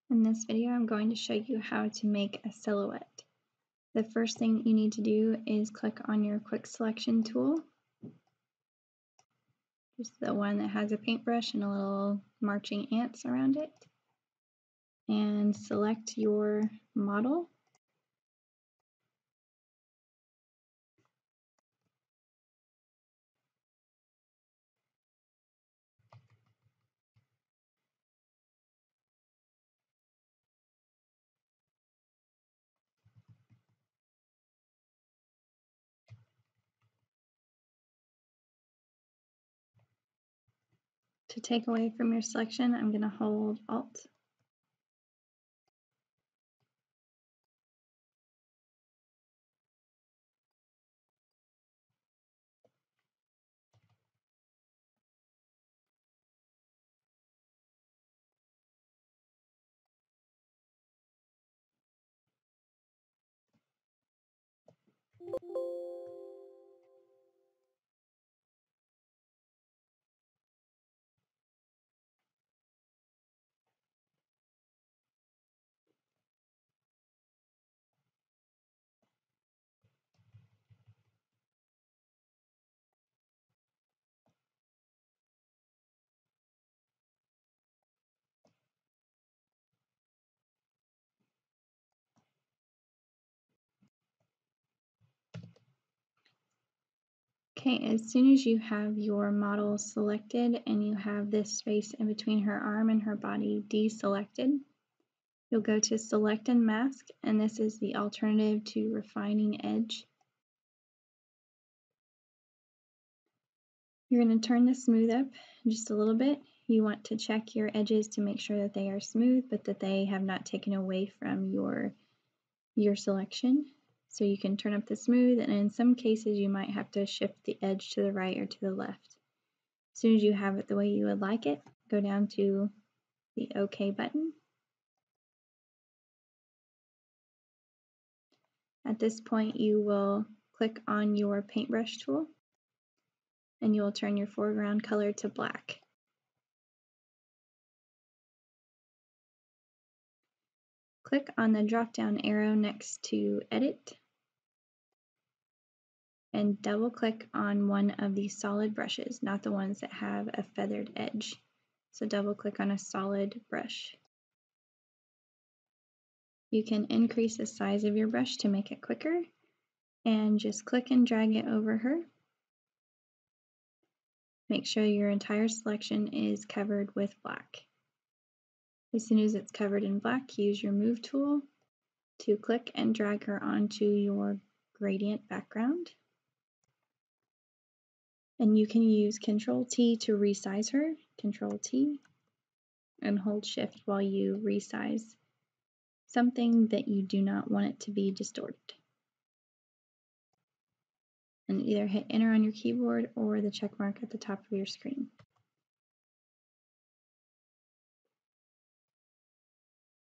In this video, I'm going to show you how to make a silhouette. The first thing you need to do is click on your quick selection tool, just the one that has a paintbrush and a little marching ants around it, and select your model. To take away from your selection, I'm going to hold Alt. Okay, as soon as you have your model selected and you have this space in between her arm and her body deselected, you'll go to Select and Mask, and this is the alternative to Refining Edge. You're going to turn the smooth up just a little bit. You want to check your edges to make sure that they are smooth, but that they have not taken away from your selection. So you can turn up the smooth, and in some cases you might have to shift the edge to the right or to the left. As soon as you have it the way you would like it, go down to the OK button. At this point, you will click on your paintbrush tool, and you will turn your foreground color to black. Click on the drop-down arrow next to Edit, and double-click on one of the solid brushes, not the ones that have a feathered edge. So double-click on a solid brush. You can increase the size of your brush to make it quicker, and just click and drag it over her. Make sure your entire selection is covered with black. As soon as it's covered in black, use your Move tool to click and drag her onto your gradient background. And you can use Control-T to resize her, Control-T, and hold Shift while you resize something that you do not want it to be distorted. And either hit Enter on your keyboard or the check mark at the top of your screen.